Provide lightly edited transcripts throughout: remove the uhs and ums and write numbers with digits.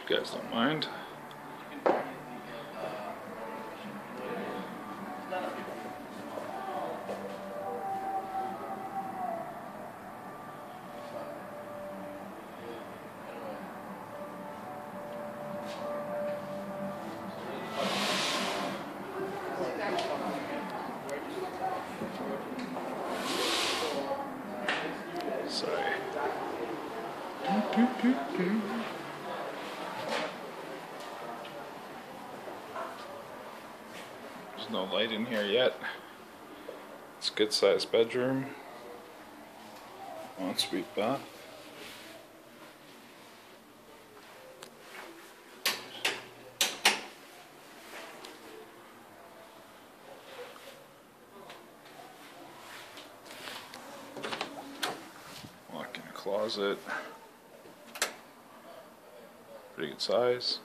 You guys don't mind. Sorry. There's no light in here yet. It's a good sized bedroom. Ensuite bath. Walk-in closet. Pretty good size.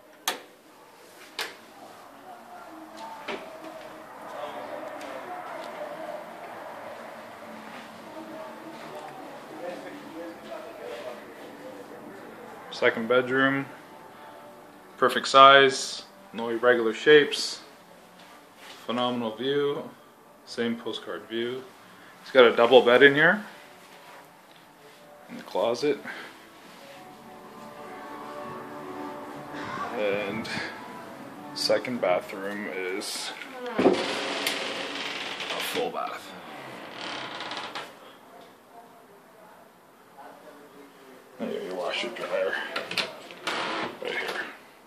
Second bedroom, perfect size, no irregular shapes, phenomenal view, same postcard view. It's got a double bed in here, in the closet, and second bathroom is a full bath. And your washer dryer right here.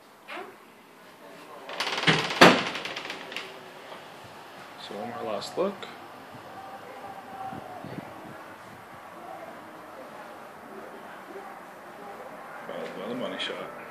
So one more last look. Followed by the money shot.